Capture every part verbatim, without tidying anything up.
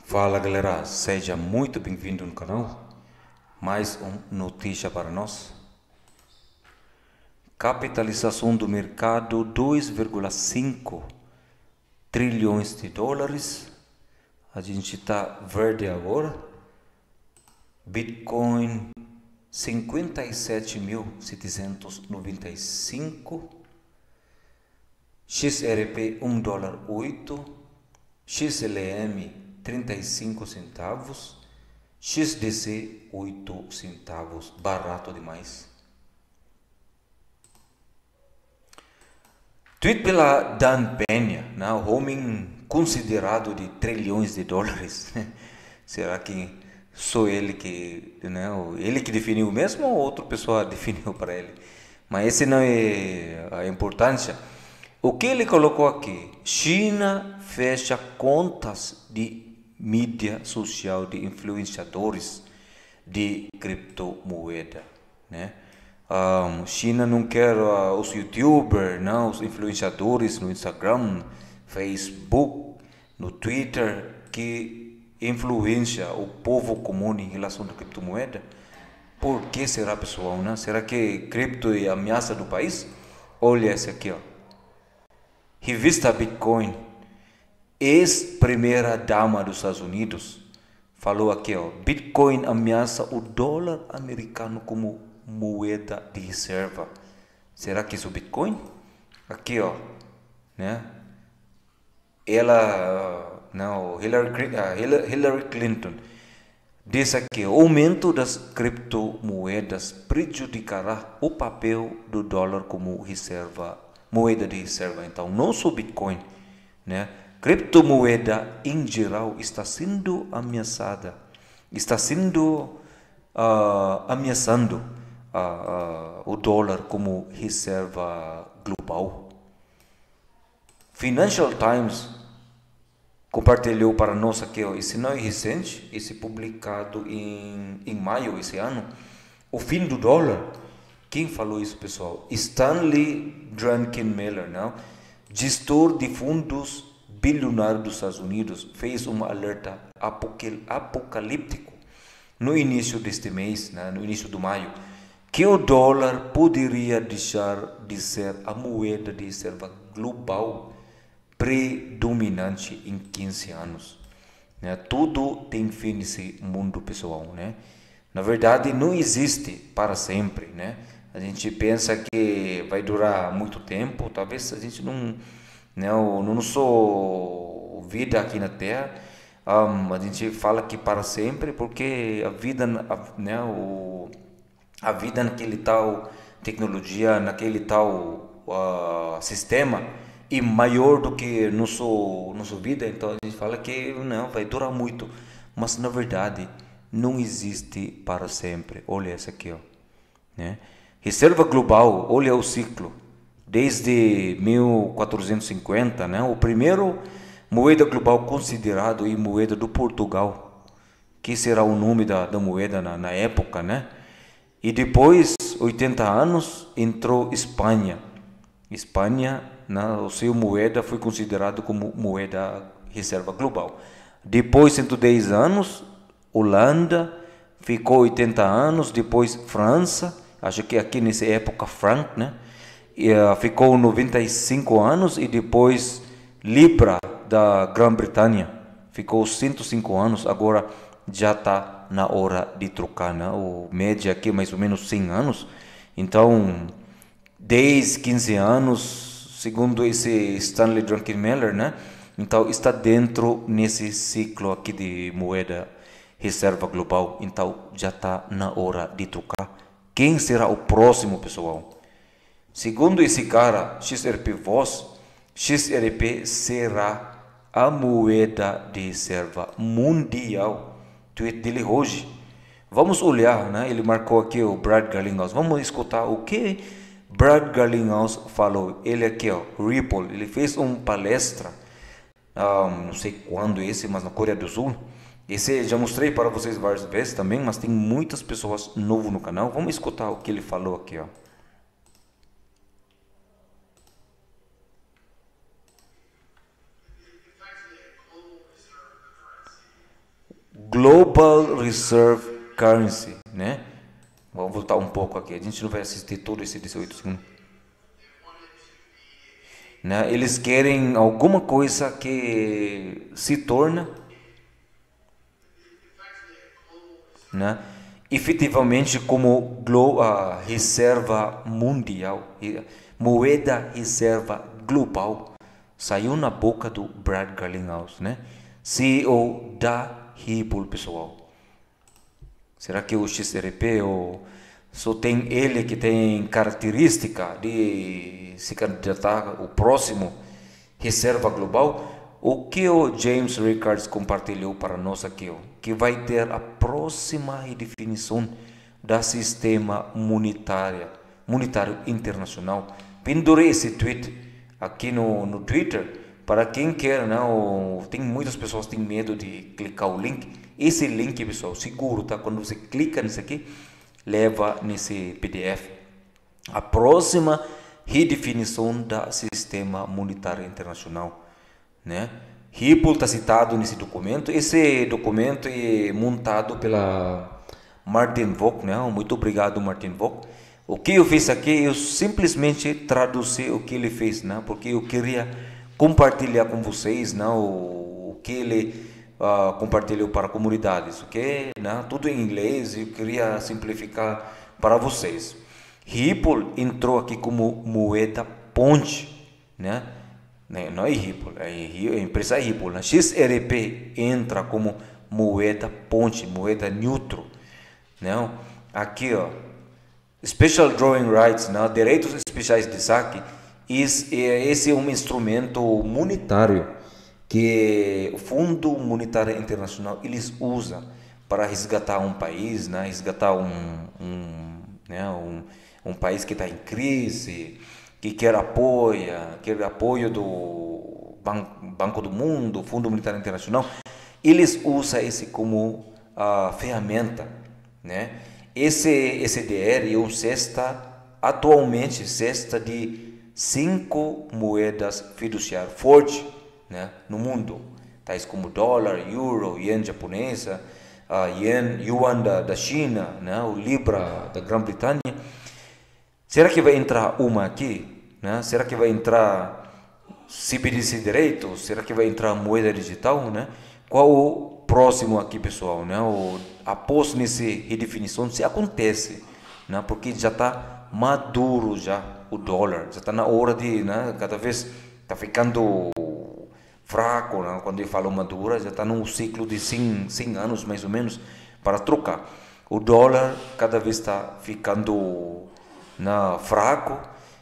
Fala galera, seja muito bem-vindo no canal. Mais uma notícia para nós. Capitalização do mercado dois vírgula cinco trilhões de dólares. A gente está verde agora. Bitcoin cinquenta e sete mil setecentos e noventa e cinco. X R P um dólar oito. X L M trinta e cinco centavos, X D C oito centavos, barato demais. Tweet pela Dan Penha, né? O homem considerado de trilhões de dólares. Será que sou ele que, né? Ele que definiu mesmo ou outra pessoa definiu para ele? Mas esse não é a importância. O que ele colocou aqui? China fecha contas de mídia social de influenciadores de criptomoeda, né? Um, China não quer uh, os youtubers, não, os influenciadores no Instagram, Facebook, no Twitter que influencia o povo comum em relação à criptomoeda. Por que será, pessoal, né? Será que cripto é ameaça do país? Olha esse aqui, ó. Revista Bitcoin, ex-primeira dama dos Estados Unidos, falou aqui, ó, Bitcoin ameaça o dólar americano como moeda de reserva. Será que isso é o Bitcoin? Aqui, ó, né? Ela, não, Hillary, Hillary Clinton disse aqui, o aumento das criptomoedas prejudicará o papel do dólar como reserva, moeda de reserva. Então, não só Bitcoin, né? Criptomoeda em geral está sendo ameaçada, está sendo uh, ameaçando uh, uh, o dólar como reserva global. Financial Times compartilhou para nós aqui, ó, esse não é recente, esse publicado em, em maio esse ano, o fim do dólar. Quem falou isso, pessoal? Stanley Druckenmiller, não? Gestor de fundos bilionário dos Estados Unidos, fez um alerta apocalíptico no início deste mês, né, no início do maio, que o dólar poderia deixar de ser a moeda de reserva global predominante em quinze anos. Né? Tudo tem fim nesse mundo, pessoal, né? Na verdade, não existe para sempre, né? A gente pensa que vai durar muito tempo, talvez a gente não, né, no nosso vida aqui na Terra, um, a gente fala que para sempre, porque a vida, a, né, o, a vida naquele tal tecnologia, naquele tal uh, sistema, e maior do que nosso nossa vida, então a gente fala que não vai durar muito, mas na verdade não existe para sempre. Olha essa aqui, ó, né? Reserva global, olha o ciclo. Desde mil quatrocentos e cinquenta, né? O primeiro moeda global considerado e moeda do Portugal, que será o nome da, da moeda na, na época, né? E depois, oitenta anos, entrou Espanha. Espanha, né, o seu moeda foi considerado como moeda reserva global. Depois, cento e dez anos, Holanda, ficou oitenta anos, depois França, acho que aqui nessa época franc, né? E, uh, ficou noventa e cinco anos, e depois Libra da Grã-Bretanha, ficou cento e cinco anos, agora já está na hora de trocar, né? O média aqui é mais ou menos cem anos, então dez, quinze anos, segundo esse Stanley Druckenmiller, né? Então está dentro nesse ciclo aqui de moeda reserva global, então já está na hora de trocar. Quem será o próximo, pessoal? Segundo esse cara, X R P Voz, X R P será a moeda de reserva mundial. Tweet dele hoje. Vamos olhar, né? Ele marcou aqui o Brad Garlinghouse. Vamos escutar o que Brad Garlinghouse falou. Ele aqui, ó, Ripple, ele fez uma palestra, um, não sei quando esse, mas na Coreia do Sul. Esse já mostrei para vocês várias vezes também, mas tem muitas pessoas novas no canal. Vamos escutar o que ele falou aqui, ó. Global Reserve Currency, né? Vamos voltar um pouco aqui, a gente não vai assistir todo esse dezoito segundos. Né? Eles querem alguma coisa que se torna, né, efetivamente como a reserva mundial, moeda reserva global. Saiu na boca do Brad Garlinghouse, né? C E O da Ripple, pessoal. Será que o X R P ou só tem ele que tem característica de se candidatar o próximo reserva global? O que o James Rickards compartilhou para nós aqui, ó, que vai ter a próxima redefinição do sistema monetário, monetário internacional. Pendurei esse tweet aqui no, no Twitter para quem quer, não, tem muitas pessoas que têm medo de clicar o link. Esse link, pessoal, seguro, tá? Quando você clica nisso aqui, leva nesse P D F. A próxima redefinição do sistema monetário internacional, né? Ripple está citado nesse documento. Esse documento é montado pela Martin Vogt, né? Muito obrigado, Martin Vogt. O que eu fiz aqui, eu simplesmente traduzi o que ele fez, né? Porque eu queria compartilhar com vocês, né? o, o que ele uh, compartilhou para comunidades, ok? Né? Tudo em inglês, eu queria simplificar para vocês. Ripple entrou aqui como moeda ponte, né? Não é Ripple, é a empresa Ripple, né? X R P entra como moeda ponte, moeda neutro, né? Aqui, ó, Special Drawing Rights, né? Direitos especiais de saque. Esse é um instrumento monetário que o Fundo Monetário Internacional eles usam para resgatar um país, né? Resgatar um, um, né? um, um país que está em crise, que quer apoio, quer apoio do Banco do Mundo, Fundo Monetário Internacional. Eles usam esse como uh, ferramenta, né? Esse, esse D R é um cesta, atualmente cesta de cinco moedas fiduciárias fortes, né, no mundo, tais como dólar, euro, ien japonesa, uh, ien, yuan da, da China, né, o libra da Grã-Bretanha. Será que vai entrar uma aqui? Né? Será que vai entrar C B D C direito? Será que vai entrar moeda digital? Né? Qual o próximo aqui, pessoal? Né? O, após nessa redefinição, se acontece, né? Porque já está maduro já o dólar, já está na hora de, né? Cada vez está ficando fraco, né? Quando eu falo madura, já está num ciclo de cem, cem anos mais ou menos para trocar. O dólar cada vez está ficando na fraco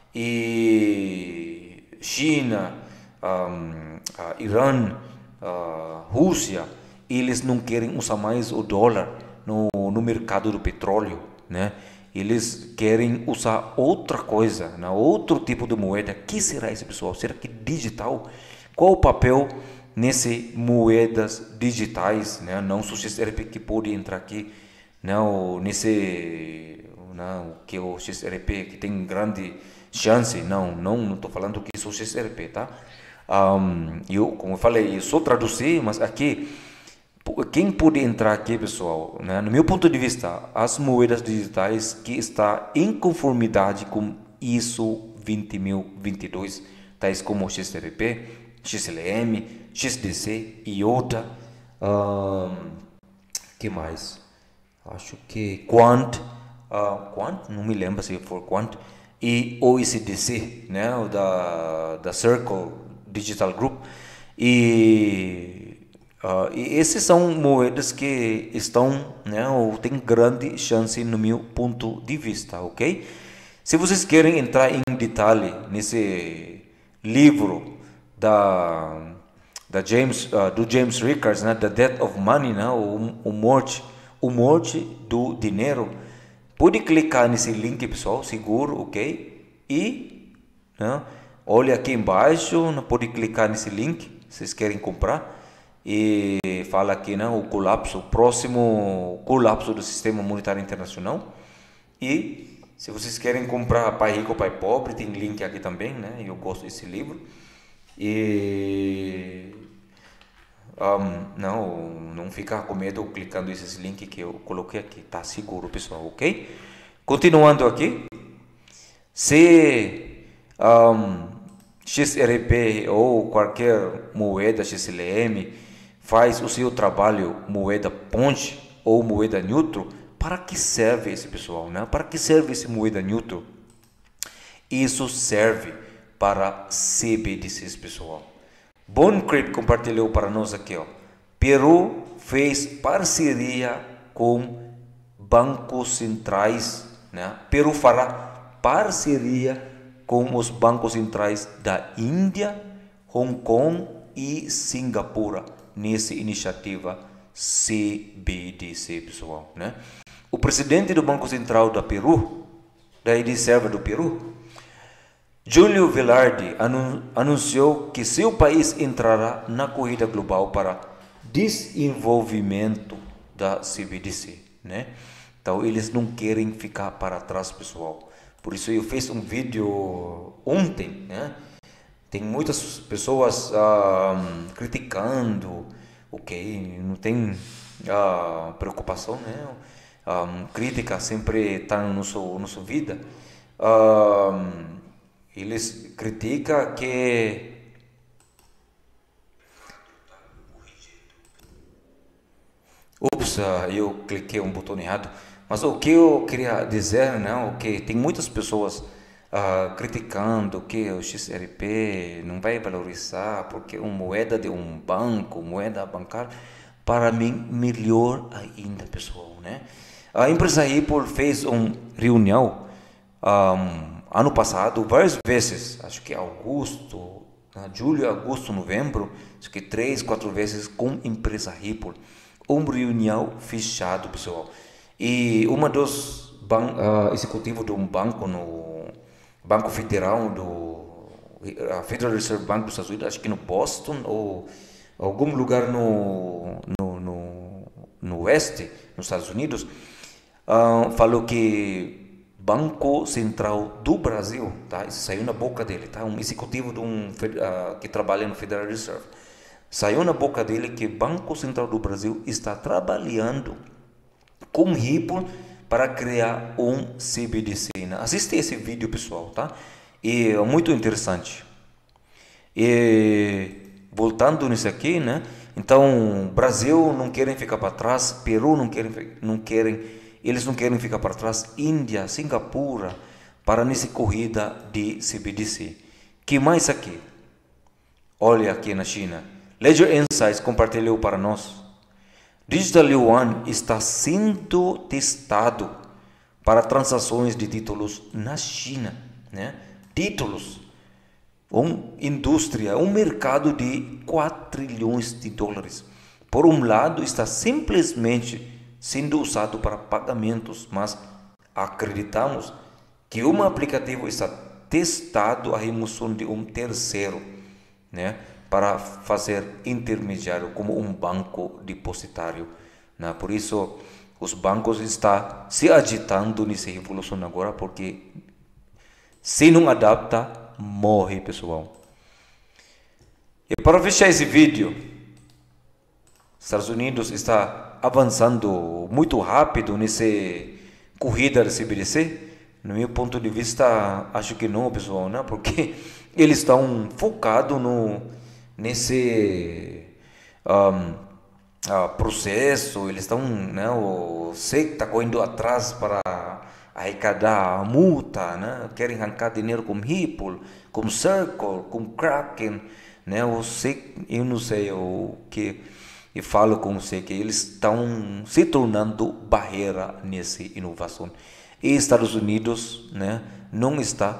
e China, um, uh, Irã, uh, Rússia, eles não querem usar mais o dólar no, no mercado do petróleo, né? Eles querem usar outra coisa, né? Outro tipo de moeda. Que será esse, pessoal? Será que digital? Qual o papel nesse moedas digitais, né? Não só o X R P que pode entrar aqui, não nesse, não que o X R P que tem grande chance, não, não, não estou falando que isso é o X R P, tá? Um, eu, como eu falei, eu só traduzi, mas aqui quem pode entrar aqui, pessoal, né? No meu ponto de vista, as moedas digitais que está em conformidade com I S O vinte mil e vinte e dois, tais como X R P, X L M, X D C, I O T A, um, que mais? Acho que Quant, uh, Quant, não me lembro se for Quant, e O E C D C, né? O da, da Circle Digital Group, e Uh, e esses são moedas que estão, né, ou tem grande chance no meu ponto de vista, ok? Se vocês querem entrar em detalhe nesse livro da, da James, uh, do James Rickards, né, The Death of Money, né, o, o morte, o morte do dinheiro, pode clicar nesse link, pessoal, seguro, ok? E, né, olha aqui embaixo, né, pode clicar nesse link, se vocês querem comprar. E fala aqui, né, o colapso, o próximo colapso do sistema monetário internacional. E se vocês querem comprar Pai Rico, Pai Pobre, tem link aqui também, né? Eu gosto desse livro. E Um, não, não fica com medo clicando esses links que eu coloquei aqui, tá seguro, pessoal, ok? Continuando aqui, se um, X R P ou qualquer moeda X L M faz o seu trabalho moeda ponte ou moeda neutro, para que serve esse pessoal, né? Para que serve esse moeda neutro? Isso serve para C B D Cs, pessoal. BonCrypt compartilhou para nós aqui, ó. Peru fez parceria com bancos centrais, né? Peru fará parceria com os bancos centrais da Índia, Hong Kong e Singapura nessa iniciativa C B D C, pessoal, né? O presidente do Banco Central da Peru, da reserva do Peru, Júlio Velarde, anunciou que seu país entrará na corrida global para desenvolvimento da C B D C, né? Então eles não querem ficar para trás, pessoal. Por isso eu fiz um vídeo ontem, né? Tem muitas pessoas ah, criticando, ok? Não tem ah, preocupação, né? Ah, crítica sempre está na nossa nossa vida. Ah, eles criticam que Ups, eu cliquei um botão errado. Mas o que eu queria dizer, né, que tem muitas pessoas ah, criticando que o X R P não vai valorizar porque é uma moeda de um banco, moeda bancária. Para mim, melhor ainda, pessoal, né? A empresa Ripple fez uma reunião um, ano passado, várias vezes, acho que agosto, julho, agosto, novembro, acho que três, quatro vezes com a empresa Ripple. Uma reunião fechada, pessoal. E uma dos uh, executivos de um banco, no Banco Federal, do uh, Federal Reserve Bank dos Estados Unidos, acho que no Boston, ou algum lugar no, no, no, no oeste, nos Estados Unidos, uh, falou que Banco Central do Brasil, tá? Isso saiu na boca dele, tá? Um executivo de um, uh, que trabalha no Federal Reserve. Saiu na boca dele que Banco Central do Brasil está trabalhando com Ripple para criar um C B D C. Né? Assiste esse vídeo, pessoal, tá? E é muito interessante. E voltando nisso aqui, né? Então, Brasil não querem ficar para trás, Peru não querem, não querem, eles não querem ficar para trás, Índia, Singapura, para nessa corrida de C B D C. Que mais aqui? Olha aqui na China. Ledger Insights compartilhou para nós. Digital Yuan está sendo testado para transações de títulos na China, né? Títulos, uma indústria, um mercado de quatro trilhões de dólares. Por um lado, está simplesmente sendo usado para pagamentos, mas acreditamos que um aplicativo está testado a remoção de um terceiro, né? Para fazer intermediário como um banco depositário, né? Por isso os bancos estão se agitando nessa revolução agora, porque se não adapta, morre, pessoal. E para fechar esse vídeo, Estados Unidos está avançando muito rápido nessa corrida da C B D C. No meu ponto de vista, acho que não, pessoal, né? Porque eles estão focados no nesse um, uh, processo, eles estão, né, o S E C está correndo atrás para arrecadar a multa, né, querem arrancar dinheiro com Ripple, com Circle, com Kraken, né, o S E C, eu não sei o que eu falo com o S E C, que eles estão se tornando barreira nessa inovação. E Estados Unidos, né, não está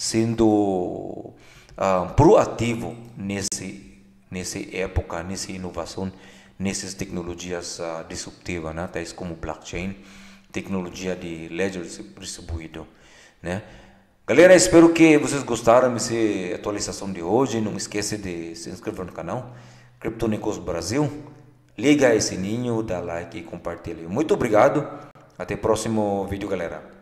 sendo Uh, proativo nesse nessa época, nessa inovação, nessas tecnologias uh, disruptivas, né? Tais como blockchain, tecnologia de ledger distribuído, né? Galera, espero que vocês gostaram dessa atualização de hoje. Não esqueça de se inscrever no canal Criptonegócio Brasil, liga esse sininho, dá like e compartilha. Muito obrigado, até o próximo vídeo, galera.